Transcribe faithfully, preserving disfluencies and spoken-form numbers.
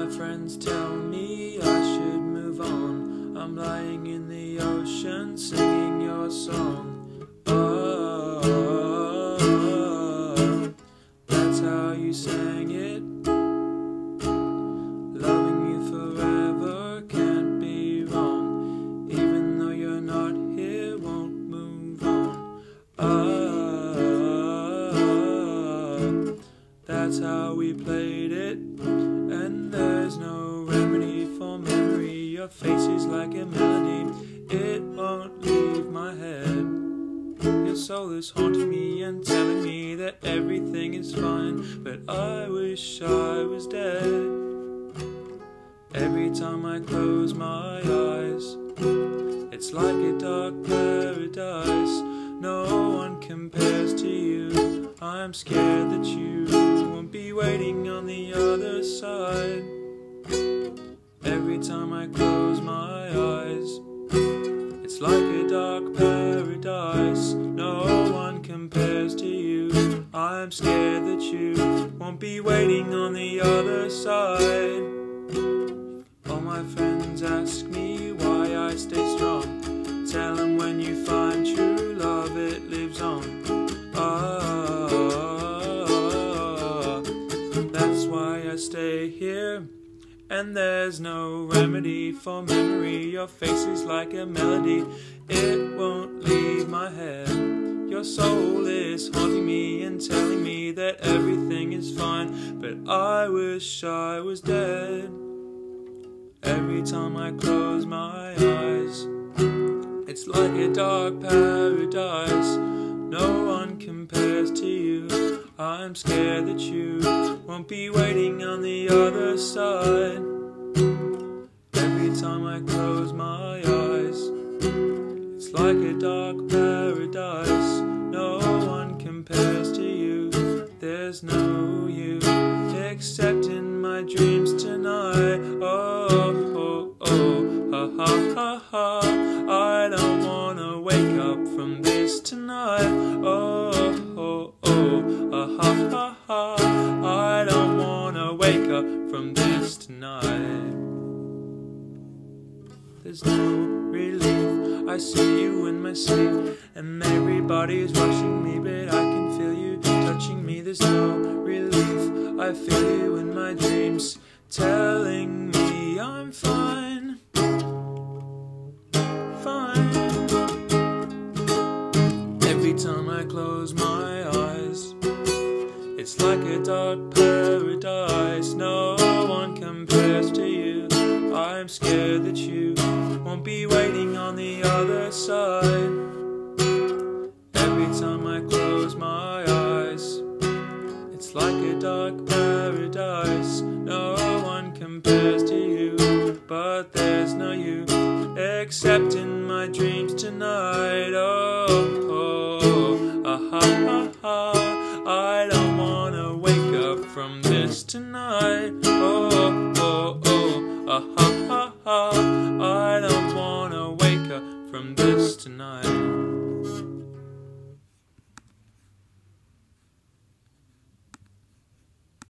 friends tell me I should move on. I'm lying in the ocean singing your song. Oh, that's how you sang it. Loving you forever can't be wrong. Even though you're not here, won't move on. Oh, that's how we played it. And there's no remedy for memory. Your face is like a melody, it won't leave my head. Your soul is haunting me and telling me that everything is fine, but I wish I was dead. Every time I close my eyes, it's like a dark paradise. No one compares to you. I'm scared that you won't be waiting on the other side. Every time I close my eyes, it's like a dark paradise. No one compares to you. I'm scared that you won't be waiting on the other side. All my friends ask me why I stay strong. Tell them when you find true love, it lives on. Ah, that's why I stay here. And there's no remedy for memory. Your face is like a melody, it won't leave my head. Your soul is haunting me and telling me that everything is fine, but I wish I was dead. Every time I close my eyes, it's like a dark paradise. No one compares to you. I'm scared that you won't be waiting on the other side. Every time I close my eyes, it's like a dark paradise. No one compares to you. There's no you except in my dreams tonight. Oh, oh, oh, ha, ha, ha, ha. I don't wanna wake up from this tonight. Oh, oh, oh, ha, ha, ha, ha. I don't wanna wake up from this tonight. There's no relief. I see you in my sleep, and everybody's rushing me, but I can feel you touching me. There's no relief. I feel you in my dreams, telling me I'm fine, fine. Every time I close my eyes, it's like a dark paradise. No one compares to you. I'm scared that you won't be waiting on the other side. Every time I close my eyes, it's like a dark paradise. No one compares to you, but there's no you except in my dreams tonight. Oh,